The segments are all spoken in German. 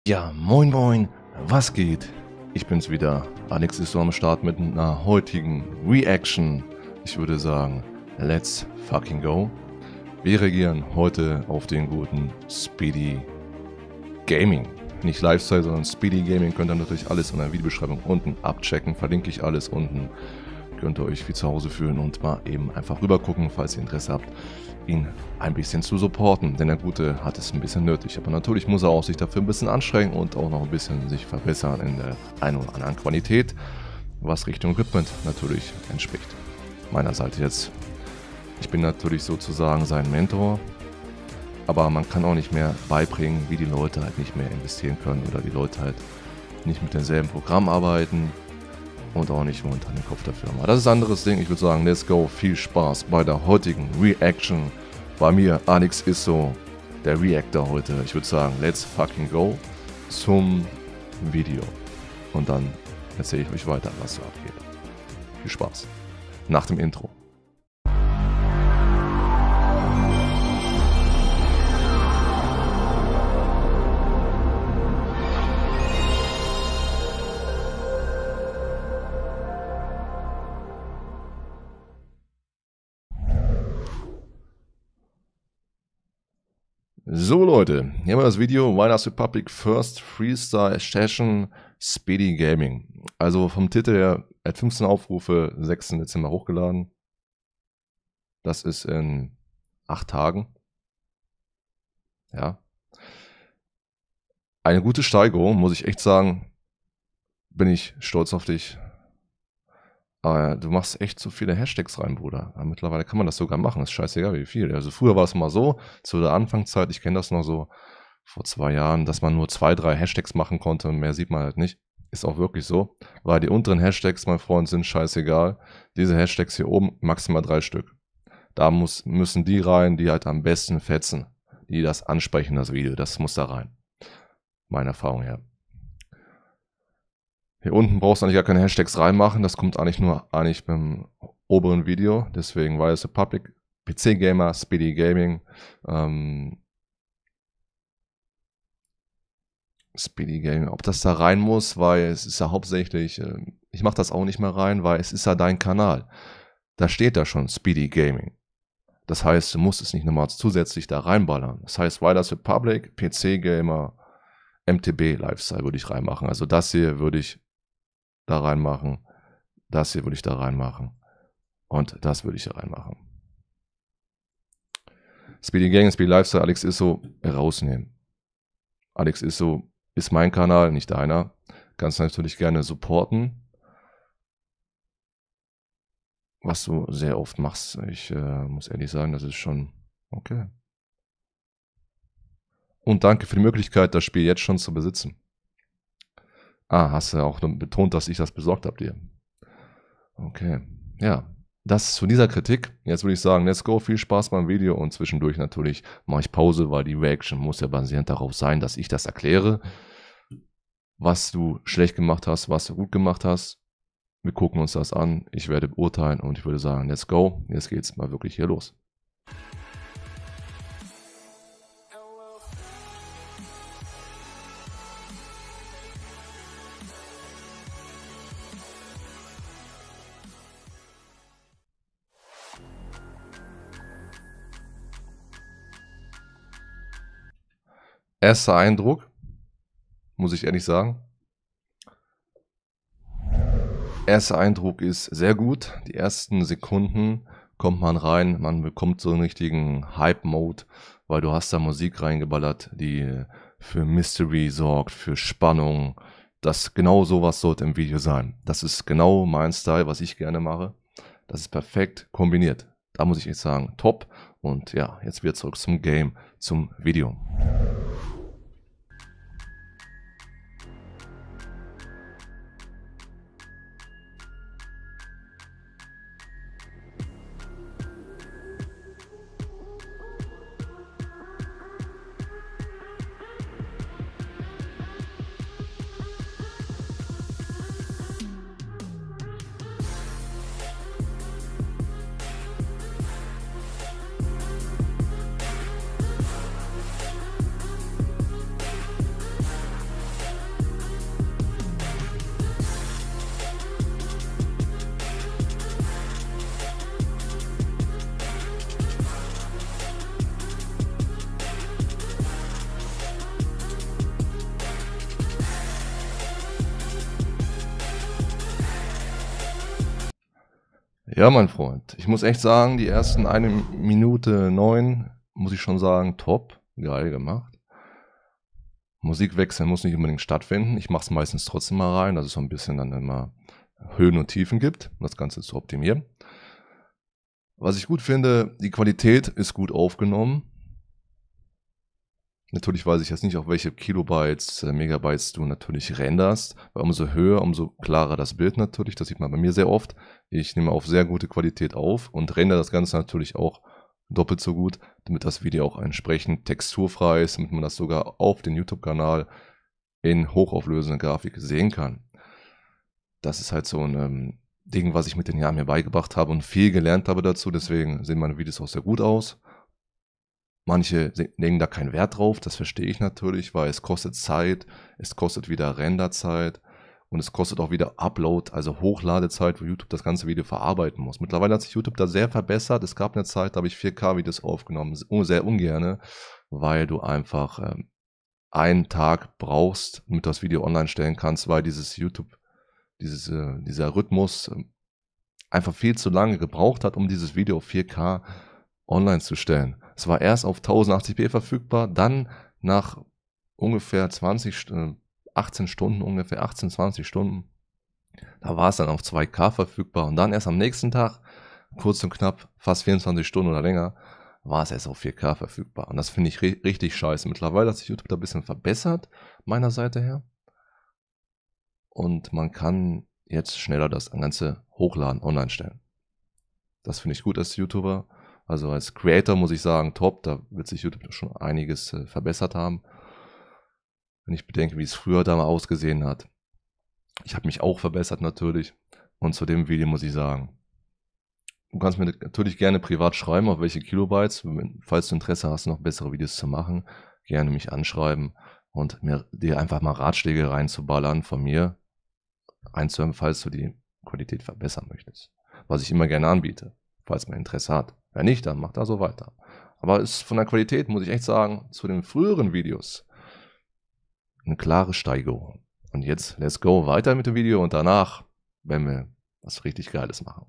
Ja, moin moin, was geht? Ich bin's wieder. Alex ist so am Start mit einer heutigen Reaction. Ich würde sagen, let's fucking go. Wir reagieren heute auf den guten Speedy Gaming. Nicht Lifestyle, sondern Speedy Gaming. Könnt ihr natürlich alles in der Videobeschreibung unten abchecken. Verlinke ich alles unten. Könnt ihr euch wie zu Hause fühlen und mal eben einfach rüber gucken, falls ihr Interesse habt, ihn ein bisschen zu supporten, denn der Gute hat es ein bisschen nötig. Aber natürlich muss er auch sich dafür ein bisschen anstrengen und auch noch ein bisschen sich verbessern in der einen oder anderen Qualität, was Richtung Equipment natürlich entspricht. Meiner Seite jetzt. Ich bin natürlich sozusagen sein Mentor, aber man kann auch nicht mehr beibringen, wie die Leute halt nicht mehr investieren können oder die Leute halt nicht mit demselben Programm arbeiten und auch nicht momentan den Kopf dafür haben. Aber das ist ein anderes Ding. Ich würde sagen, let's go. Viel Spaß bei der heutigen Reaction. Bei mir, Alex Isso, der Reactor heute. Ich würde sagen, let's fucking go zum Video. Und dann erzähle ich euch weiter, was so abgeht. Viel Spaß. Nach dem Intro. So Leute, hier haben wir das Video Riders Republic First Freestyle Session Speedy Gaming. Also vom Titel her, er hat 15 Aufrufe, 6. Dezember hochgeladen. Das ist in 8 Tagen. Ja. Eine gute Steigerung, muss ich echt sagen. Bin ich stolz auf dich. Aber du machst echt so viele Hashtags rein, Bruder. Aber mittlerweile kann man das sogar machen. Ist scheißegal, wie viel. Also früher war es mal so, zu der Anfangszeit, ich kenne das noch so, vor 2 Jahren, dass man nur 2, 3 Hashtags machen konnte und mehr sieht man halt nicht. Ist auch wirklich so. Weil die unteren Hashtags, mein Freund, sind scheißegal. Diese Hashtags hier oben, maximal 3 Stück. Da müssen die rein, die halt am besten fetzen. Die das ansprechen, das Video. Das muss da rein. Meine Erfahrung her. Hier unten brauchst du eigentlich gar keine Hashtags reinmachen. Das kommt eigentlich nur beim oberen Video. Deswegen Riders Republic, PC Gamer, Speedy Gaming. Speedy Gaming. Ob das da rein muss, weil es ist ja hauptsächlich, ich mache das auch nicht mehr rein, weil es ist ja dein Kanal. Da steht da schon Speedy Gaming. Das heißt, du musst es nicht nochmal zusätzlich da reinballern. Das heißt, Riders Republic, PC Gamer, MTB Lifestyle würde ich reinmachen. Also das hier würde ich da reinmachen. Das hier würde ich da reinmachen. Und das würde ich da reinmachen. Speedy Gaming, Speedy Lifestyle, Alex Isso rausnehmen. Alex Isso ist mein Kanal, nicht deiner. Kannst natürlich gerne supporten. Was du sehr oft machst. Ich muss ehrlich sagen, das ist schon okay. Und danke für die Möglichkeit, das Spiel jetzt schon zu besitzen. Ah, hast du auch betont, dass ich das besorgt habe dir. Okay, ja. Das zu dieser Kritik. Jetzt würde ich sagen, let's go, viel Spaß beim Video und zwischendurch natürlich mache ich Pause, weil die Reaction muss ja basierend darauf sein, dass ich das erkläre, was du schlecht gemacht hast, was du gut gemacht hast. Wir gucken uns das an, ich werde beurteilen und ich würde sagen, let's go, jetzt geht's mal wirklich hier los. Erster Eindruck, muss ich ehrlich sagen. Erster Eindruck ist sehr gut. Die ersten Sekunden kommt man rein, man bekommt so einen richtigen Hype-Mode, weil du hast da Musik reingeballert, die für Mystery sorgt, für Spannung. Das genau sowas sollte im Video sein. Das ist genau mein Style, was ich gerne mache. Das ist perfekt kombiniert. Da muss ich echt sagen, top. Und ja, jetzt wieder zurück zum Game, zum Video. Ja, mein Freund, ich muss echt sagen, die ersten 1 Minute 9, muss ich schon sagen, top, geil gemacht. Musikwechsel muss nicht unbedingt stattfinden. Ich mache es meistens trotzdem mal rein, dass es so ein bisschen dann immer Höhen und Tiefen gibt, um das Ganze zu optimieren. Was ich gut finde, die Qualität ist gut aufgenommen. Natürlich weiß ich jetzt nicht, auf welche Kilobytes, Megabytes du natürlich renderst, weil umso höher, umso klarer das Bild natürlich. Das sieht man bei mir sehr oft. Ich nehme auf sehr gute Qualität auf und rendere das Ganze natürlich auch doppelt so gut, damit das Video auch entsprechend texturfrei ist, damit man das sogar auf den YouTube-Kanal in hochauflösender Grafik sehen kann. Das ist halt so ein Ding, was ich mit den Jahren mir beigebracht habe und viel gelernt habe dazu. Deswegen sehen meine Videos auch sehr gut aus. Manche legen da keinen Wert drauf, das verstehe ich natürlich, weil es kostet Zeit, es kostet wieder Renderzeit und es kostet auch wieder Upload, also Hochladezeit, wo YouTube das ganze Video verarbeiten muss. Mittlerweile hat sich YouTube da sehr verbessert. Es gab eine Zeit, da habe ich 4K-Videos aufgenommen, sehr ungerne, weil du einfach einen Tag brauchst, damit du das Video online stellen kannst, weil dieses YouTube, dieser Rhythmus einfach viel zu lange gebraucht hat, um dieses Video auf 4K online zu stellen. Es war erst auf 1080p verfügbar, dann nach ungefähr 18 Stunden, ungefähr 18, 20 Stunden, da war es dann auf 2K verfügbar und dann erst am nächsten Tag, kurz und knapp, fast 24 Stunden oder länger, war es erst auf 4K verfügbar. Und das finde ich richtig scheiße. Mittlerweile hat sich YouTube da ein bisschen verbessert, meiner Seite her. Und man kann jetzt schneller das Ganze hochladen, online stellen. Das finde ich gut als YouTuber. Also als Creator muss ich sagen, top, da wird sich YouTube schon einiges verbessert haben. Wenn ich bedenke, wie es früher da mal ausgesehen hat. Ich habe mich auch verbessert natürlich. Und zu dem Video muss ich sagen, du kannst mir natürlich gerne privat schreiben, auf welche Kilobytes. Falls du Interesse hast, noch bessere Videos zu machen, gerne mich anschreiben und dir einfach mal Ratschläge reinzuballern von mir, einzuhören, falls du die Qualität verbessern möchtest. Was ich immer gerne anbiete, falls man Interesse hat. Wenn nicht, dann macht da so weiter. Aber ist von der Qualität, muss ich echt sagen, zu den früheren Videos eine klare Steigerung. Und jetzt, let's go, weiter mit dem Video und danach werden wir was richtig Geiles machen.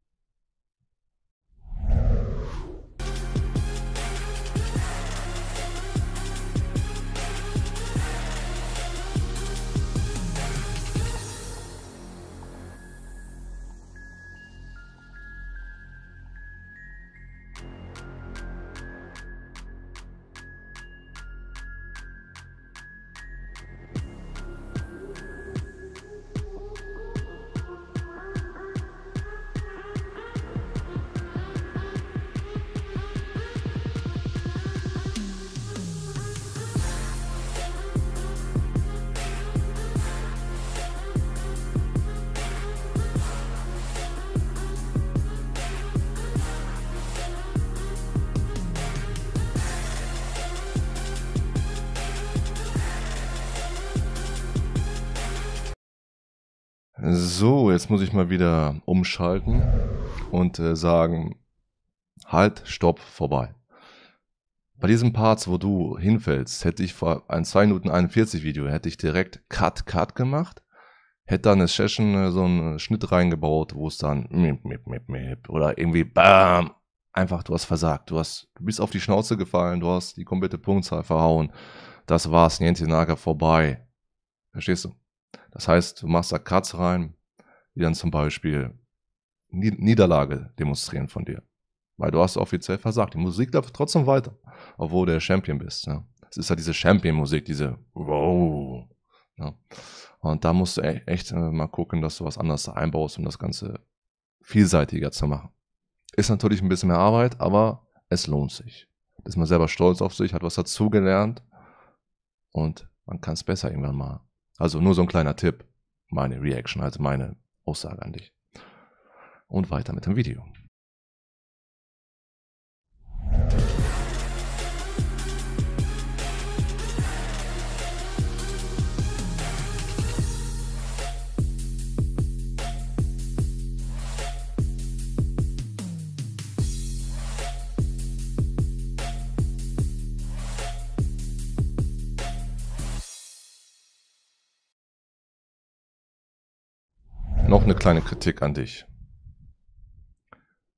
So, jetzt muss ich mal wieder umschalten und sagen, halt, stopp, vorbei. Bei diesen Parts, wo du hinfällst, hätte ich vor ein 2 Minuten 41 Video, hätte ich direkt Cut gemacht, hätte dann eine Session, so einen Schnitt reingebaut, wo es dann oder irgendwie BAM, einfach, du hast versagt, du bist auf die Schnauze gefallen, du hast die komplette Punktzahl verhauen, das war's, Niente Naga, vorbei. Verstehst du? Das heißt, du machst da Cuts rein, die dann zum Beispiel Niederlage demonstrieren von dir. Weil du hast offiziell versagt. Die Musik läuft trotzdem weiter, obwohl du der Champion bist. Ja. Es ist halt diese Champion-Musik, diese Wow. Ja. Und da musst du echt mal gucken, dass du was anderes einbaust, um das Ganze vielseitiger zu machen. Ist natürlich ein bisschen mehr Arbeit, aber es lohnt sich. Da ist man selber stolz auf sich, hat was dazugelernt und man kann es besser irgendwann mal. Also nur so ein kleiner Tipp, meine Reaction, also meine Aussage an dich. Und weiter mit dem Video. Noch eine kleine Kritik an dich.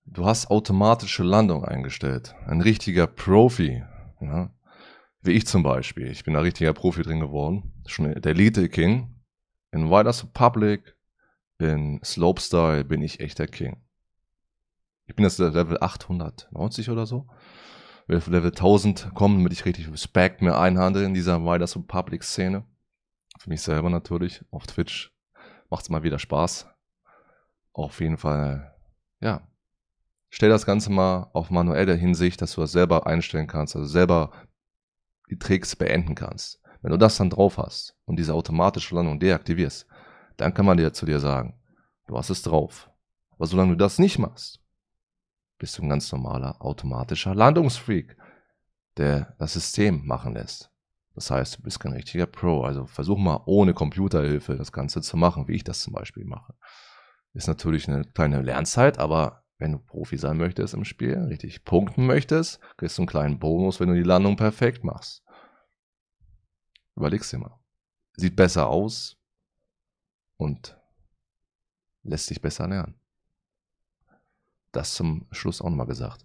Du hast automatische Landung eingestellt. Ein richtiger Profi. Ja? Wie ich zum Beispiel. Ich bin ein richtiger Profi drin geworden. Schon der Elite King. In Riders Republic, in Slopestyle bin ich echt der King. Ich bin jetzt Level 890 oder so. Will auf Level 1000 kommen, damit ich richtig Respekt mir einhandle in dieser Riders Republic Szene. Für mich selber natürlich. Auf Twitch macht es mal wieder Spaß. Auf jeden Fall, ja. Stell das Ganze mal auf manuelle Hinsicht, dass du das selber einstellen kannst, also selber die Tricks beenden kannst. Wenn du das dann drauf hast und diese automatische Landung deaktivierst, dann kann man dir zu dir sagen, du hast es drauf. Aber solange du das nicht machst, bist du ein ganz normaler automatischer Landungsfreak, der das System machen lässt. Das heißt, du bist kein richtiger Pro. Also versuch mal ohne Computerhilfe das Ganze zu machen, wie ich das zum Beispiel mache. Ist natürlich eine kleine Lernzeit, aber wenn du Profi sein möchtest im Spiel, richtig punkten möchtest, kriegst du einen kleinen Bonus, wenn du die Landung perfekt machst. Überleg's dir mal. Sieht besser aus und lässt sich besser lernen. Das zum Schluss auch nochmal gesagt.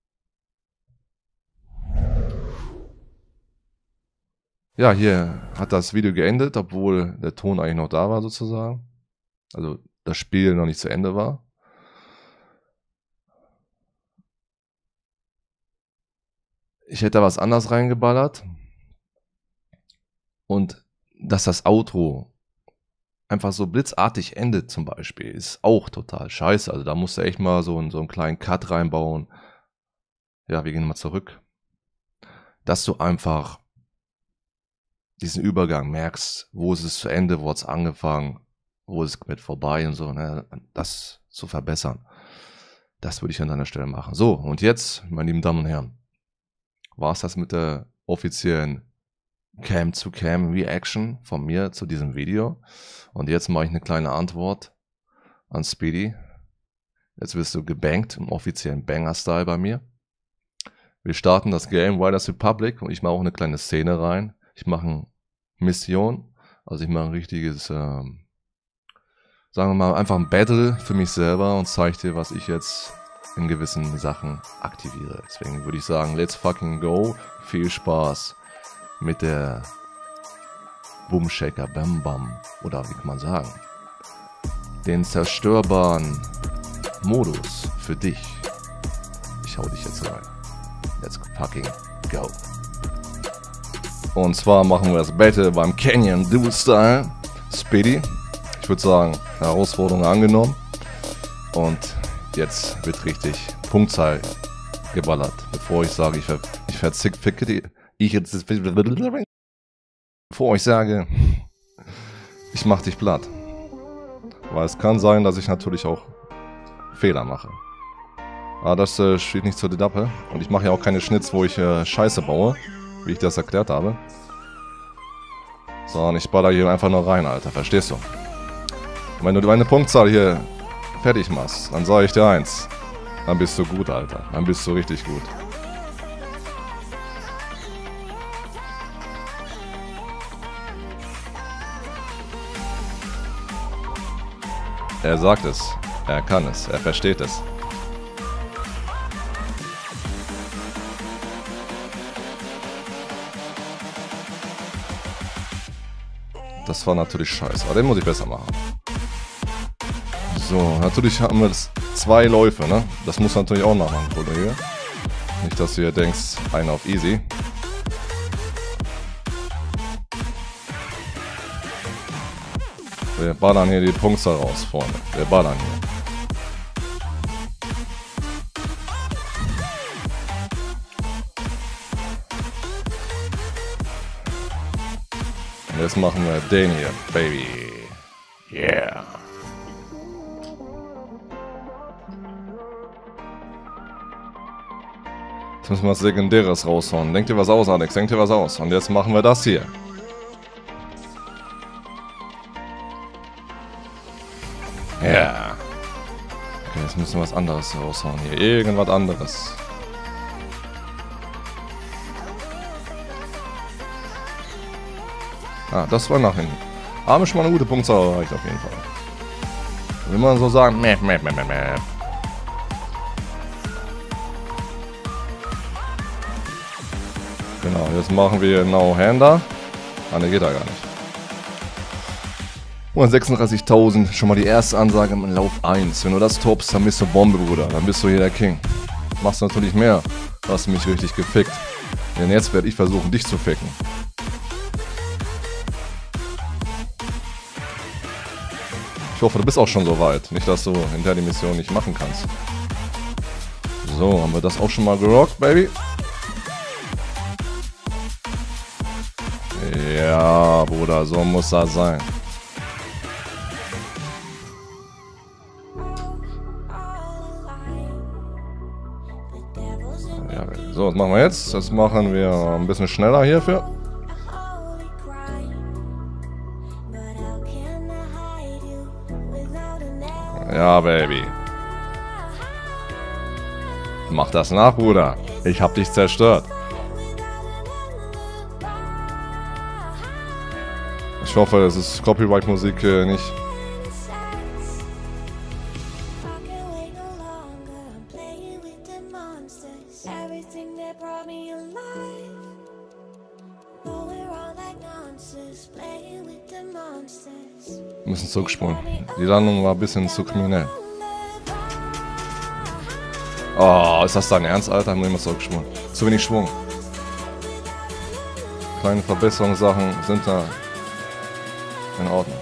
Ja, hier hat das Video geendet, obwohl der Ton eigentlich noch da war sozusagen. Also das Spiel noch nicht zu Ende war. Ich hätte da was anderes reingeballert. Und dass das Outro einfach so blitzartig endet zum Beispiel, ist auch total scheiße. Also da musst du echt mal so einen kleinen Cut reinbauen. Ja, wir gehen mal zurück. Dass du einfach diesen Übergang merkst, wo ist es zu Ende, wo hat es angefangen, wo ist es mit vorbei und so, ne? Das zu verbessern. Das würde ich an deiner Stelle machen. So, und jetzt, meine lieben Damen und Herren, war es das mit der offiziellen Cam-to-Cam-Reaction von mir zu diesem Video. Und jetzt mache ich eine kleine Antwort an Speedy. Jetzt wirst du gebankt im offiziellen Banger-Style bei mir. Wir starten das Game Riders Republic und ich mache auch eine kleine Szene rein. Ich mache eine Mission, also ich mache ein richtiges, sagen wir mal, einfach ein Battle für mich selber und zeige dir, was ich jetzt in gewissen Sachen aktiviere. Deswegen würde ich sagen, let's fucking go. Viel Spaß mit der Boom Shaker Bam Bam, oder wie kann man sagen, den zerstörbaren Modus für dich. Ich hau dich jetzt rein. Let's fucking go. Und zwar machen wir das Battle beim Canyon Dual Style. Speedy. Ich würde sagen, Herausforderung angenommen. Und jetzt wird richtig Punktzahl geballert. Bevor ich sage, ich verficke die. Bevor ich sage, ich mach dich platt. Weil es kann sein, dass ich natürlich auch Fehler mache. Aber das steht nicht zur Debatte. Und ich mache ja auch keine Schnitz, wo ich Scheiße baue, wie ich das erklärt habe. Sondern ich baller hier einfach nur rein, Alter. Verstehst du? Und wenn du meine Punktzahl hier fertig machst, dann sage ich dir eins. Dann bist du gut, Alter. Dann bist du richtig gut. Er sagt es. Er kann es. Er versteht es. Das war natürlich scheiße. Aber den muss ich besser machen. So, natürlich haben wir jetzt 2 Läufe, ne? Das muss natürlich auch nachmachen, Kollege. Nicht, dass du hier denkst, einer auf easy. Wir ballern hier die Punktzahl raus, Freunde. Wir ballern hier. Und jetzt machen wir den hier, Baby. Yeah. Jetzt müssen wir was Legendäres raushauen. Denk dir was aus, Alex. Denk dir was aus. Und jetzt machen wir das hier. Ja. Okay, jetzt müssen wir was anderes raushauen hier. Irgendwas anderes. Ah, das war nach hinten. Aber schon mal eine gute Punktzahl erreicht auf jeden Fall. Will man so sagen, meh. Genau, jetzt machen wir No-Hander. Ah, ne, geht da gar nicht. 136.000, schon mal die erste Ansage im Lauf 1. Wenn du das toppst, dann bist du Bombe, Bruder. Dann bist du hier der King. Machst du natürlich mehr. Du hast mich richtig gefickt. Denn jetzt werde ich versuchen, dich zu ficken. Ich hoffe, du bist auch schon so weit. Nicht, dass du hinterher die Mission nicht machen kannst. So, haben wir das auch schon mal gerockt, Baby? Ja, Bruder, so muss das sein. Ja, so, was machen wir jetzt? Das machen wir ein bisschen schneller hierfür. Ja, Baby. Mach das nach, Bruder. Ich hab dich zerstört. Ich hoffe, das ist Copyright-Musik nicht. Wir müssen zurückspulen. Die Landung war ein bisschen zu kriminell. Oh, ist das dein Ernst, Alter? Haben wir immer zurückspulen. Zu wenig Schwung. Kleine Verbesserungssachen sind da in Ordnung.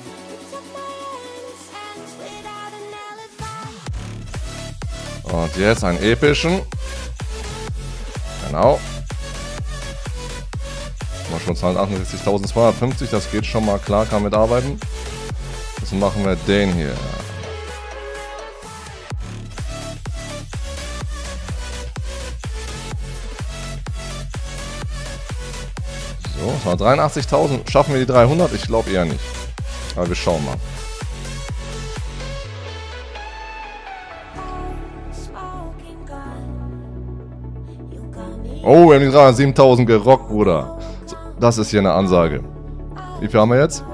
Und jetzt einen epischen. Genau. Mal schon 268.250, das geht schon mal klar, kann mitarbeiten. Jetzt machen wir den hier. So, das war 83.000. Schaffen wir die 300? Ich glaube eher nicht. Aber wir schauen mal. Oh, wir haben die 307.000 gerockt, Bruder. Das ist hier eine Ansage. Wie viel haben wir jetzt?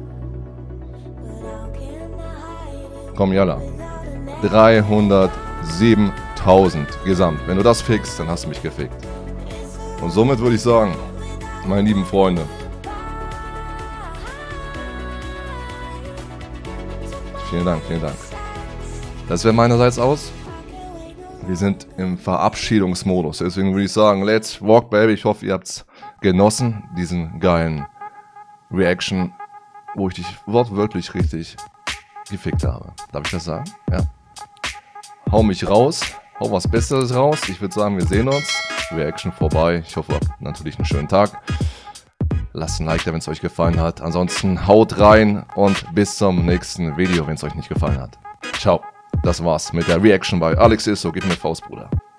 Komm, Jalla. 307.000 gesamt. Wenn du das fickst, dann hast du mich gefickt. Und somit würde ich sagen, meine lieben Freunde, vielen Dank, vielen Dank. Das wäre meinerseits aus. Wir sind im Verabschiedungsmodus. Deswegen würde ich sagen, let's rock, baby. Ich hoffe, ihr habt's genossen, diesen geilen Reaction, wo ich dich wortwörtlich richtig gefickt habe. Darf ich das sagen? Ja. Hau mich raus. Hau was Besseres raus. Ich würde sagen, wir sehen uns. Reaction vorbei. Ich hoffe, ihr habt natürlich einen schönen Tag. Lasst ein Like da, wenn es euch gefallen hat. Ansonsten haut rein und bis zum nächsten Video, wenn es euch nicht gefallen hat. Ciao. Das war's mit der Reaction bei Alex Isso. Gib mir Faust, Bruder.